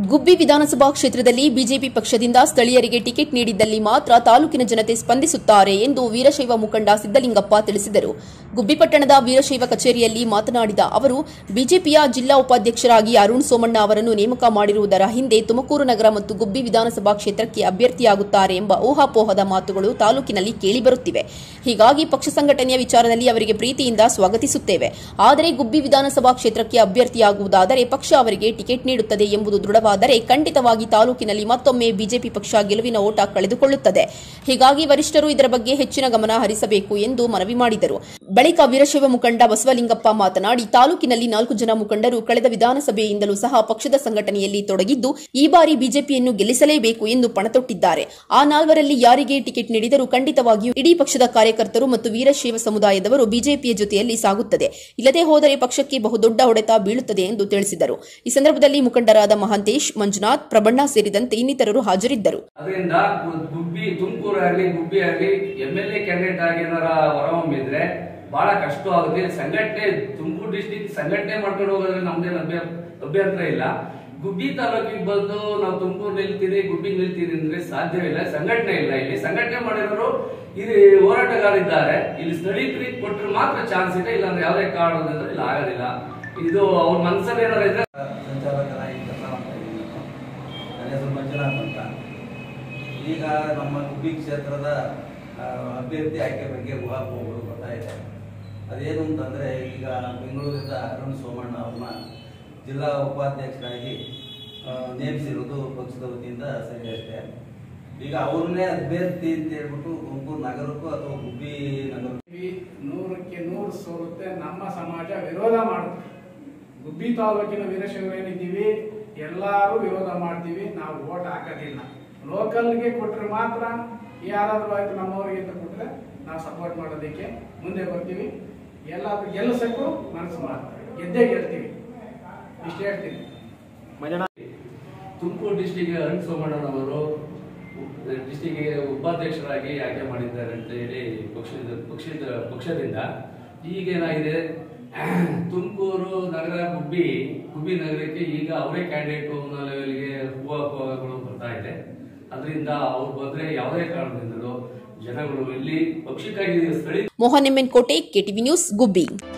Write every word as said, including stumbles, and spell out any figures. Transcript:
ಗುಬ್ಬಿ ವಿಧಾನಸಭಾ ಕ್ಷೇತ್ರದಲ್ಲಿ ಬಿಜೆಪಿ ಪಕ್ಷದಿಂದ ಸ್ಥಳೀಯರಿಗೆ ಟಿಕೆಟ್ ನೀಡಿದ್ದಲ್ಲಿ ಮಾತ್ರ ತಾಲೂಕಿನ ಜನತೆ ಸ್ಪಂದಿಸುತ್ತಾರೆ ಎಂದು ವೀರಶೈವ ಮುಖಂಡ ಸಿದ್ದಲಿಂಗಪ್ಪ ತಿಳಿಸಿದರು. ಗುಬ್ಬಿ ಪಟ್ಟಣದ ವೀರಶೈವ ಕಚೇರಿಯಲ್ಲಿ ಮಾತನಾಡಿದ ಅವರು, ಬಿಜೆಪಿಯ ಜಿಲ್ಲಾ ಉಪಾಧ್ಯಕ್ಷರಾಗಿ ಅರುಣ್ ಸೋಮಣ್ಣ ಅವರನ್ನು ನೇಮಕ ಮಾಡಿರುವುದರ ಹಿಂದೆ ತುಮಕೂರು ನಗರ ಮತ್ತು ಗುಬ್ಬಿ ವಿಧಾನಸಭಾ ಕ್ಷೇತ್ರಕ್ಕೆ ಅಭ್ಯರ್ಥಿಯಾಗುತ್ತಾರೆ ಎಂಬ ಊಹಾಪೋಹದ ಮಾತುಗಳು ತಾಲೂಕಿನಲ್ಲಿ ಕೇಳಿಬರುತ್ತಿವೆ. ಹೀಗಾಗಿ ಪಕ್ಷ ಸಂಘಟನೆಯ ವಿಚಾರದಲ್ಲಿ ಅವರಿಗೆ ಪ್ರೀತಿಯಿಂದ ಸ್ವಾಗತಿಸುತ್ತೇವೆ. ಆದರೆ ಗುಬ್ಬಿ ವಿಧಾನಸಭಾ ಕ್ಷೇತ್ರಕ್ಕೆ ಅಭ್ಯರ್ಥಿಯಾಗುವುದಾದರೆ ಪಕ್ಷ ಅವರಿಗೆ ಟಿಕೆಟ್ ನೀಡುತ್ತದೆ ಎಂಬುದು ದೃಢವಾದರೆ ಖಂಡಿತವಾಗಿ ತಾಲೂಕಿನಲ್ಲಿ ಮತ್ತೊಮ್ಮೆ ಬಿಜೆಪಿ ಪಕ್ಷ ಗೆಲುವಿನ ಓಟ ಕಳೆದುಕೊಳ್ಳುತ್ತದೆ. ಹೀಗಾಗಿ ವರಿಷ್ಠರು ಇದರ ಬಗ್ಗೆ ಹೆಚ್ಚಿನ ಗಮನ ಹರಿಸಬೇಕು ಎಂದು ಮನವಿ ಮಾಡಿದರು. ಬಳಿಕ ವೀರಶೈವ ಮುಖಂಡ ಬಸವಲಿಂಗಪ್ಪ ಮಾತನಾಡಿ, ತಾಲೂಕಿನಲ್ಲಿ ನಾಲ್ಕು ಜನ ಮುಖಂಡರು ಕಳೆದ ವಿಧಾನಸಭೆಯಿಂದಲೂ ಸಹ ಪಕ್ಷದ ಸಂಘಟನೆಯಲ್ಲಿ ತೊಡಗಿದ್ದು ಈ ಬಾರಿ ಬಿಜೆಪಿಯನ್ನು ಗೆಲ್ಲಿಸಲೇಬೇಕು ಎಂದು ಪಣತೊಟ್ಟಿದ್ದಾರೆ. ಆ ನಾಲ್ವರಲ್ಲಿ ಯಾರಿಗೆ ಟಿಕೆಟ್ ನೀಡಿದರೂ ಖಂಡಿತವಾಗಿಯೂ ಇಡೀ ಪಕ್ಷದ ಕಾರ್ಯಕರ್ತರು ಮತ್ತು ವೀರಶೈವ ಸಮುದಾಯದವರು ಬಿಜೆಪಿಯ ಜೊತೆಯಲ್ಲಿ ಸಾಗುತ್ತದೆ. ಇಲ್ಲದೆ ಹೋದರೆ ಪಕ್ಷಕ್ಕೆ ಬಹುದೊಡ್ಡ ಹೊಡೆತ ಬೀಳುತ್ತದೆ ಎಂದು ತಿಳಿಸಿದರು. ಈ ಸಂದರ್ಭದಲ್ಲಿ ಮುಖಂಡರಾದ ಮಹಾಂತೇಶ್, ಮಂಜುನಾಥ್, ಪ್ರಬಣ್ಣ ಸೇರಿದಂತೆ ಇನ್ನಿತರರು ಹಾಜರಿದ್ದರು. ಅದರಿಂದ ಗುಬ್ಬಿ ತುಮಕೂರು ಆಗಲಿ ಗುಬ್ಬಿ ಆಗಲಿ ಎಂಎಲ್ಎ ಕ್ಯಾಂಡಿಡೇಟ್ ಆಗಿ ಏನಾರ ಹೊರಹೊಮ್ಮಿದ್ರೆ ಬಹಳ ಕಷ್ಟ ಆಗುತ್ತೆ. ಸಂಘಟನೆ ತುಮಕೂರು ಡಿಸ್ಟಿಕ್ ಸಂಘಟನೆ ಮಾಡ್ಕೊಂಡು ಹೋಗೋದ್ರೆ ನಮ್ದೇನು ಅಭ್ಯಂತರ ಇಲ್ಲ. ಗುಬ್ಬಿ ತಾಲೂಕಿಗೆ ಬಂದು ನಾವು ತುಮಕೂರು ನಿಲ್ತೀರಿ ಗುಬ್ಬಿ ನಿಲ್ತೀರಿ ಅಂದ್ರೆ ಸಾಧ್ಯವಿಲ್ಲ. ಸಂಘಟನೆ ಇಲ್ಲ. ಇಲ್ಲಿ ಸಂಘಟನೆ ಮಾಡಿರೋರು ಇಲ್ಲಿ ಹೋರಾಟಗಾರಿದ್ದಾರೆ. ಇಲ್ಲಿ ಸ್ಥಳೀಕರಿಗೆ ಕೊಟ್ಟರೆ ಮಾತ್ರ ಚಾನ್ಸ್ ಇದೆ, ಇಲ್ಲಾಂದ್ರೆ ಯಾವುದೇ ಕಾರಣದಿಂದ ಇಲ್ಲಿ ಆಗೋದಿಲ್ಲ. ಇದು ಅವ್ರ ಮನಸ್ಸಲ್ಲಿ ಏನಾರ ಇದ್ರೆ ಸಂಚಾಲಕರಾಗಿ ಕೆಲಸ ಮಾಡ್ತಾ ಇದ್ದೀನಿ. ನನ್ನ ಹೆಸರು ಮಂಜುನಾಥ್ ಅಂತ. ಈಗ ನಮ್ಮ ಗುಬ್ಬಿ ಕ್ಷೇತ್ರದ ಅಭ್ಯರ್ಥಿ ಆಯ್ಕೆ ಬಗ್ಗೆ ಊಹಾಪೋಹಗಳು ಬರ್ತಾ ಇದೆ. ಅದೇನು ಅಂತಂದರೆ, ಈಗ ಬೆಂಗಳೂರಿಂದ ಅರುಣ್ ಸೋಮಣ್ಣ ಅವ್ರನ್ನ ಜಿಲ್ಲಾ ಉಪಾಧ್ಯಕ್ಷರಾಗಿ ನೇಮಿಸಿರೋದು ಪಕ್ಷದ ವತಿಯಿಂದ ಸರಿ ಅಷ್ಟೇ. ಈಗ ಅವ್ರನ್ನೇ ಅಭ್ಯರ್ಥಿ ಅಂತ ಹೇಳ್ಬಿಟ್ಟು ತುಮಕೂರು ನಗರಕ್ಕೂ ಅಥವಾ ಗುಬ್ಬಿ ನಗರ ನೂರಕ್ಕೆ ನೂರು ಸೋರುತ್ತೆ. ನಮ್ಮ ಸಮಾಜ ವಿರೋಧ ಮಾಡುತ್ತೆ. ಗುಬ್ಬಿ ತಾಲೂಕಿನ ವೀರಶೈವರೇನಿದ್ದೀವಿ ಎಲ್ಲರೂ ವಿರೋಧ ಮಾಡ್ತೀವಿ. ನಾವು ವೋಟ್ ಹಾಕೋದಿಲ್ಲ. ಲೋಕಲ್ಗೆ ಕೊಟ್ಟರೆ ಮಾತ್ರ ಯಾರಾದ್ರೂ ಆಯ್ತು ನಮ್ಮವರಿಗೆ ಅಂತ ಕೊಟ್ಟರೆ ನಾವು ಸಪೋರ್ಟ್ ಮಾಡೋದಕ್ಕೆ ಮುಂದೆ ಬರ್ತೀವಿ. ಎಲ್ಲಾದ್ರೂ ಗೆಲ್ಲಿಸಕ್ಕೂ ಮನಸ್ಸು ಮಾಡ್ತೀವಿ. ಗೆದ್ದೇ ಗೆಲ್ತೀವಿ. ಇಷ್ಟು ಹೇಳ್ತೀನಿ. ತುಮಕೂರು ಡಿಸ್ಟಿಕ್ ಅರುಣ್ ಸೋಮಣ್ಣನವರು ಡಿಸ್ಟಿಕ್ಗೆ ಉಪಾಧ್ಯಕ್ಷರಾಗಿ ಆಯ್ಕೆ ಮಾಡಿದ್ದಾರೆ ಅಂತ ಹೇಳಿ ಪಕ್ಷದ ಪಕ್ಷದ ಪಕ್ಷದಿಂದ ಈಗೇನಾಗಿದೆ, ತುಮಕೂರು ನಗರ ಗುಬ್ಬಿ ಗುಬ್ಬಿ ನಗರಕ್ಕೆ ಈಗ ಅವರೇ ಕ್ಯಾಂಡಿಡೇಟ್ ಅನ್ನೋ ಲೆವೆಲ್ಗೆ ಊಹಾಪೋಹಗಳು ಬರ್ತಾ ಇದೆ. ಅದರಿಂದ ಅವ್ರು ಬಂದ್ರೆ ಯಾವುದೇ ಕಾರಣದಿಂದಲೂ ಜನಗಳು ಇಲ್ಲಿ ಪಕ್ಷಕ್ಕಾಗಿ ಸ್ಥಳೀಯ ಮೋಹನ್ ಎಂ ಎನ್ ಕೋಟೆ, ಕೆಟಿವಿ ನ್ಯೂಸ್, ಗುಬ್ಬಿ.